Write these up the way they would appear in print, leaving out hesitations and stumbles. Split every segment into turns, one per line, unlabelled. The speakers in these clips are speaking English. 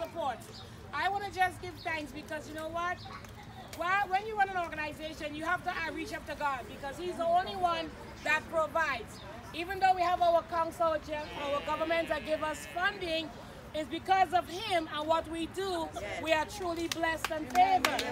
support. I want to just give thanks because you know what? Well, when you run an organization, you have to reach up to God because He's the only one that provides. Even though we have our council, our government that give us funding, it's because of Him and what we do, we are truly blessed and favored.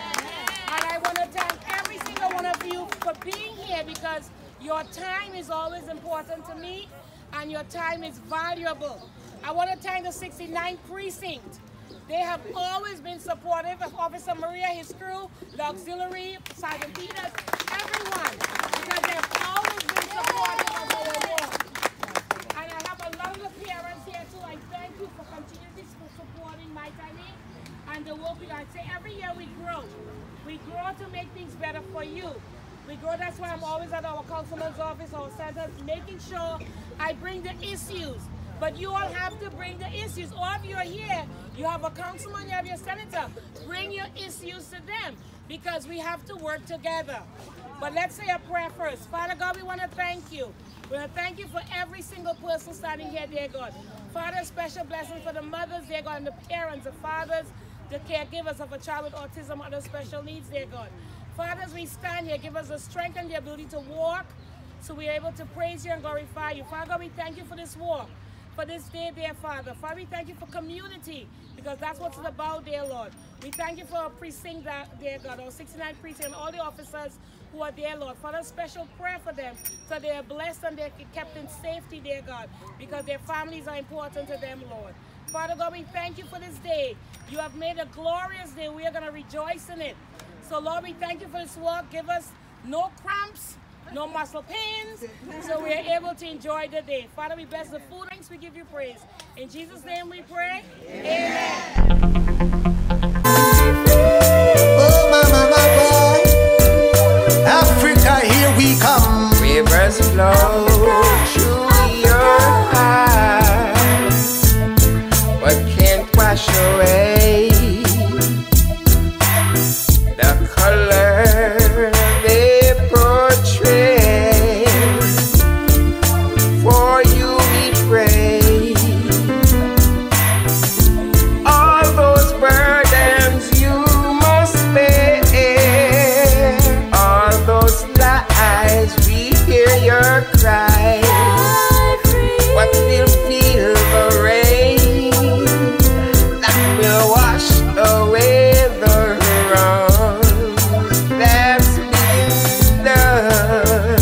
And I want to thank every single one of you for being here because your time is always important to me and your time is valuable. I want to thank the 69th Precinct. They have always been supportive of Officer Maria, his crew, the auxiliary, Sergeant Peters, everyone, because they have always been supportive of our work. And I have a lot of the parents here too. I thank you for continuously supporting my timing and the work we do. I say every year we grow. We grow to make things better for you. We grow, that's why I'm always at our councilman's office, our centers, making sure I bring the issues. But you all have to bring the issues. Or if you're here, you have a councilman, you have your senator. Bring your issues to them because we have to work together. But let's say a prayer first. Father God, we want to thank you. We want to thank you for every single person standing here, dear God. Father, special blessing for the mothers, dear God, and the parents, the fathers, the caregivers of a child with autism or other special needs, dear God. Father, as we stand here, give us the strength and the ability to walk so we're able to praise you and glorify you. Father God, we thank you for this walk, for this day, dear Father. Father, we thank you for community because that's what it's about, dear Lord. We thank you for our precinct, dear God, our 69 precinct, and all the officers who are there, Lord. Father, special prayer for them so they are blessed and they're kept in safety, dear God, because their families are important to them, Lord. Father God, we thank you for this day. You have made a glorious day. We are going to rejoice in it. So, Lord, we thank you for this walk. Give us no cramps, no muscle pains, so we are able to enjoy the day. Father, we bless the food. Thanks, we give you praise. In Jesus' name we pray. Amen.
Oh, mama, boy. Africa, here we come.
Rivers flow through your heart, but can't wash away the color they portray. For you we pray. All those burdens you must bear, all those lies, we hear your cry. But we'll feel the rain that will wash away the wrongs that's been done.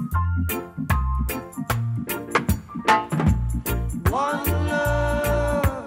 One love.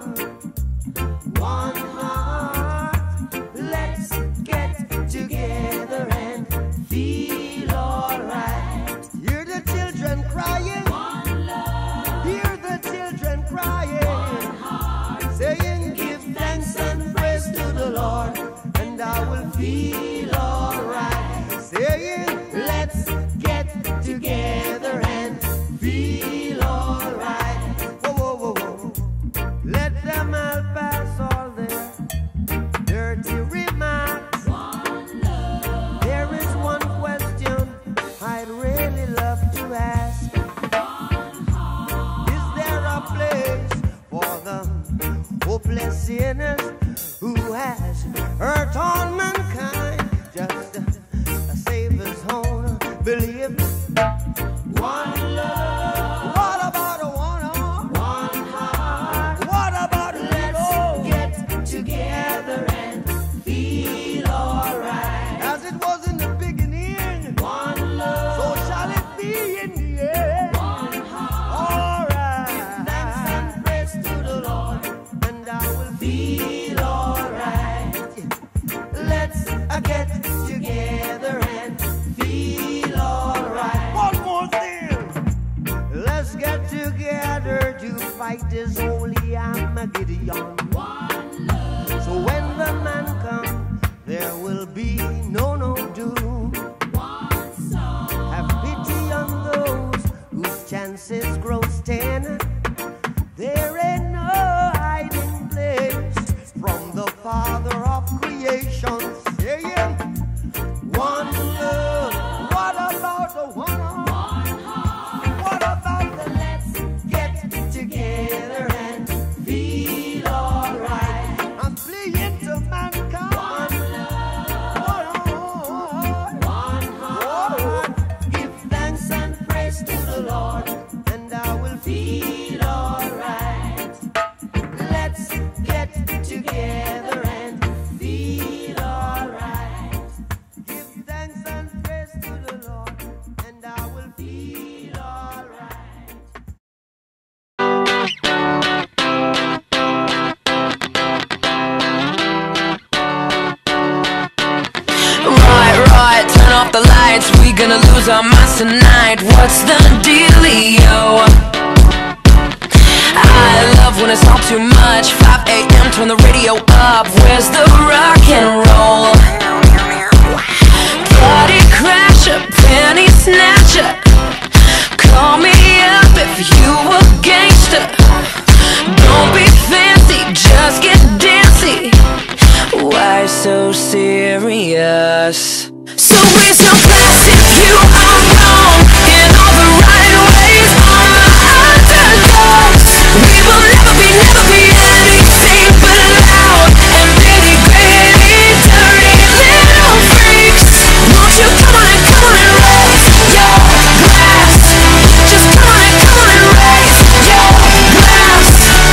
hopeless sinners who has hurt all mankind. Just save his own belief. One love. What about a one heart? What about let's get together and feel alright? As it was in the beginning, one love. So shall it be in the end. One heart. Alright. Give thanks and praise to the Lord, and I will feel alright. Let's get together and feel alright. One more thing. Let's get together to fight this holy Armageddon. One love. So when the man comes, there will be no doom. One song. Have pity on those whose chances grow thin. There ain't no hiding place from the Father of creation. Saying, one love. What about the one heart? What about the let's get together and feel alright? I'm fleeing to mankind. One love. One heart. Give thanks and praise to the Lord, and I will feel alright. Let's get together and feel alright. Give thanks and praise to the Lord, and I will feel alright.
Right, turn off the lights. We gonna lose our minds tonight. What's the dealio? I love when it's all too much. 5 a.m. turn the radio up. Where's the rock and roll? Party crasher, penny snatcher. Call me up if you a gangster. Don't be fancy, just get dancy. Why so serious? So raise your glass if you are wrong in all the right ways. On the underdogs, we will never be anything but loud and nitty gritty, dirty little freaks. Won't you come on and raise your glass? Just come on and raise your glass.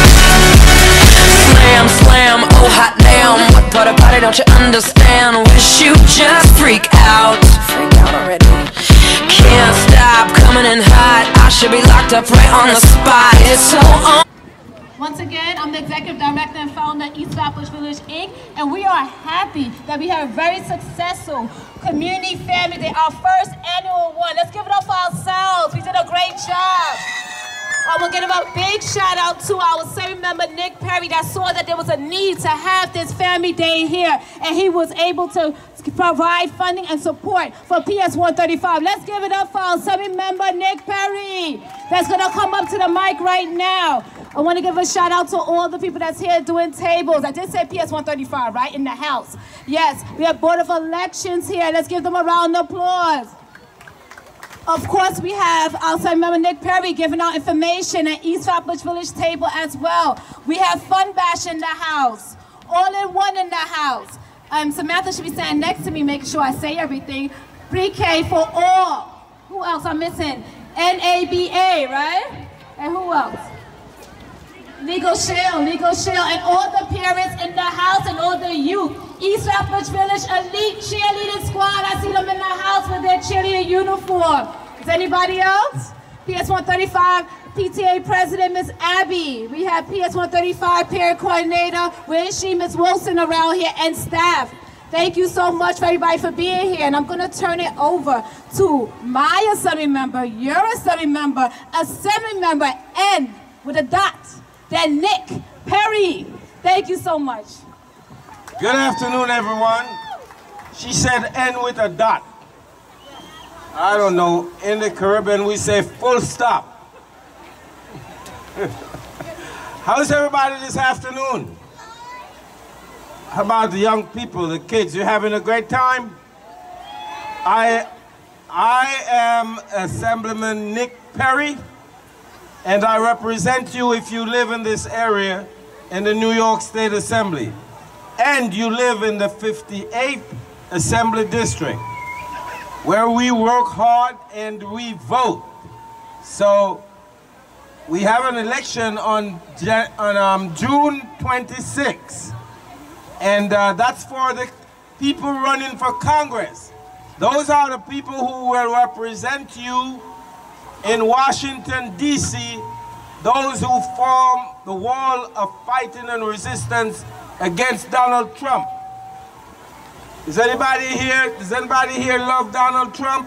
Slam, slam, oh hot damn. What part of party don't you understand? Wish you just freak out. Freak out already. Can't stop coming in hot. I should be locked up right on the spot. It's so on.
Once again, I'm the Executive Director and Founder of East Flatbush Village, Inc. And we are happy that we have a very successful community family day, our first annual one. Let's give it up for ourselves. We did a great job. I want to give a big shout out to our serving member Nick Perry that saw that there was a need to have this family day here, and he was able to provide funding and support for PS 135. Let's give it up for our serving member Nick Perry that's going to come up to the mic right now. I want to give a shout out to all the people that's here doing tables. I did say PS 135, right? In the house. Yes, we have Board of Elections here. Let's give them a round of applause. Of course, we have our serving member Nick Perry giving out information at East Flatbush Village table as well. We have Fun Bash in the house. All in one in the house. Samantha should be standing next to me, making sure I say everything. Pre-K for all. Who else I'm missing? NABA, right? And who else? Legal Shield, and all the parents in the house and all the youth. East Flatbush Village Elite Cheerleading Squad. I see them in the house with their cheerleading uniform. Is anybody else? PS 135 PTA President, Miss Abby. We have PS 135 Parent Coordinator. Where is she? Miss Wilson around here, and staff. Thank you so much for everybody for being here. And I'm going to turn it over to my assembly member, your assembly member, assembly member, N with a dot. Then Nick Perry. Thank you so much.
Good afternoon, everyone. She said N with a dot. I don't know. In the Caribbean, we say full stop. How's everybody this afternoon? How about the young people, the kids? You having a great time? I am Assemblyman Nick Perry, and I represent you if you live in this area in the New York State Assembly, and you live in the 58th Assembly District, where we work hard and we vote. So we have an election on June 26th, and that's for the people running for Congress. Those are the people who will represent you in Washington, D.C., those who form the wall of fighting and resistance against Donald Trump. Does anybody here love Donald Trump?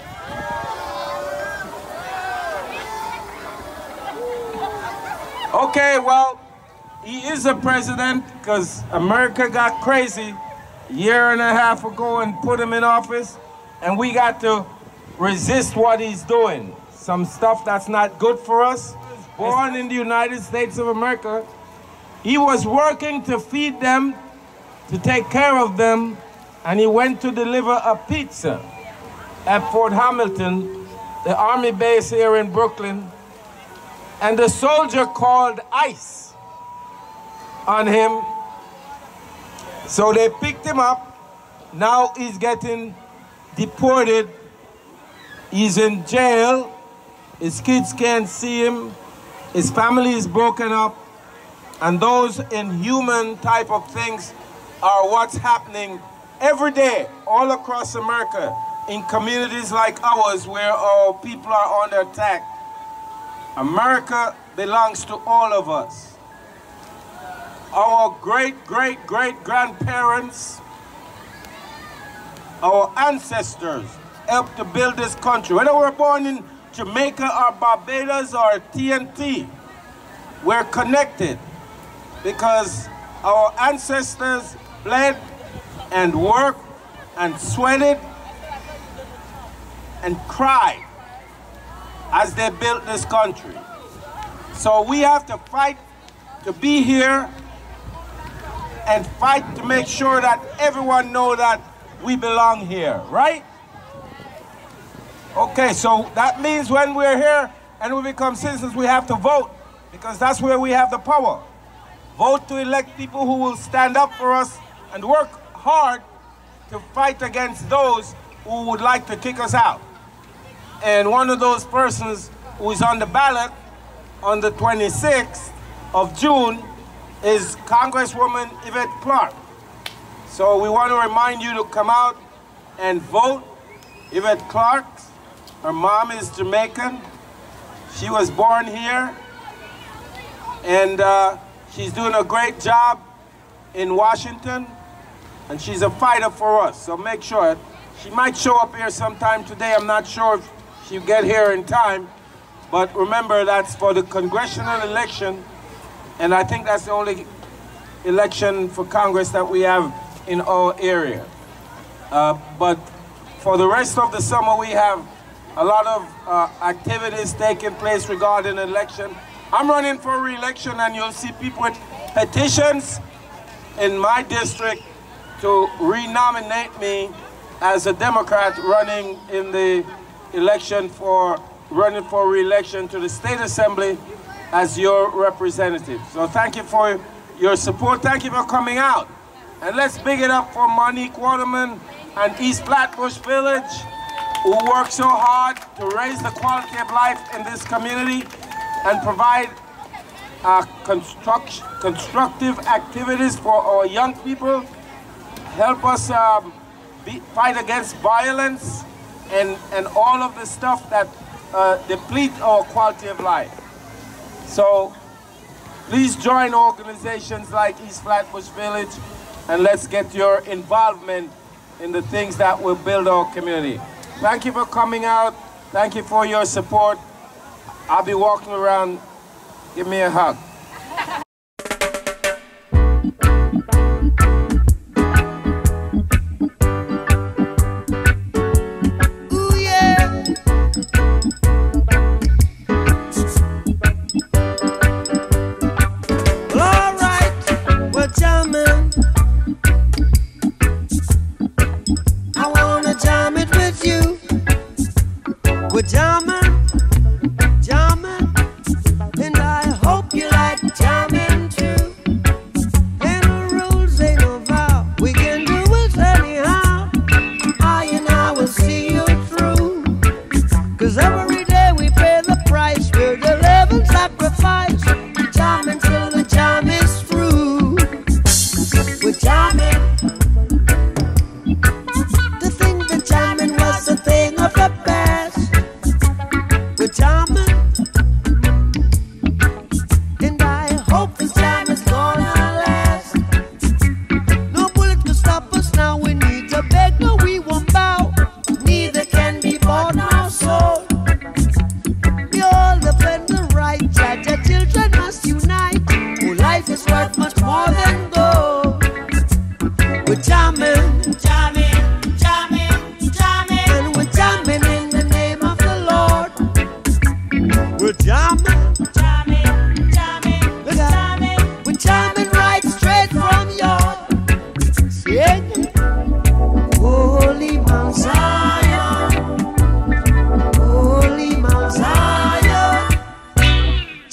Okay, well, he is a president because America got crazy a year and a half ago and put him in office, and we got to resist what he's doing. Some stuff that's not good for us. Born in the United States of America, he was working to feed them, to take care of them, and he went to deliver a pizza at Fort Hamilton, the Army base here in Brooklyn, and the soldier called ICE on him. So they picked him up. Now he's getting deported. He's in jail. His kids can't see him. His family is broken up. And those inhuman type of things are what's happening every day all across America in communities like ours where our people are under attack. America belongs to all of us. Our great-great-great-grandparents, our ancestors helped to build this country. Whether we're born in Jamaica or Barbados or TNT, we're connected because our ancestors bled and worked and sweated and cried as they built this country. So we have to fight to be here and fight to make sure that everyone knows that we belong here, right? Okay, so that means when we're here and we become citizens, we have to vote because that's where we have the power. Vote to elect people who will stand up for us and work hard to fight against those who would like to kick us out. And one of those persons who is on the ballot on the 26th of June is Congresswoman Yvette Clarke. So we want to remind you to come out and vote. Yvette Clarke, her mom is Jamaican. She was born here, and she's doing a great job in Washington, and she's a fighter for us. So make sure. She might show up here sometime today. I'm not sure if she'll get here in time, but remember that's for the congressional election, and I think that's the only election for Congress that we have in our area. But for the rest of the summer, we have a lot of activities taking place regarding election. I'm running for re-election, and you'll see people with petitions in my district to renominate me as a Democrat running in the election running for re-election to the State Assembly as your representative. So thank you for your support. Thank you for coming out. And let's big it up for Monique Waterman and East Flatbush Village, who work so hard to raise the quality of life in this community and provide constructive activities for our young people, help us fight against violence and all of the stuff that deplete our quality of life. So please join organizations like East Flatbush Village, and let's get your involvement in the things that will build our community. Thank you for coming out. Thank you for your support. I'll be walking around. Give me a hug.
Ooh, yeah. Well, all right, we're jamming. I wanna jam it with you. We're jamming, jamming, and I hope you like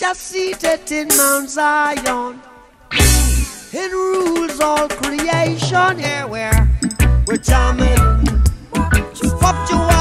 are seated in Mount Zion. It rules all creation. Yeah, we're jamming. What you want?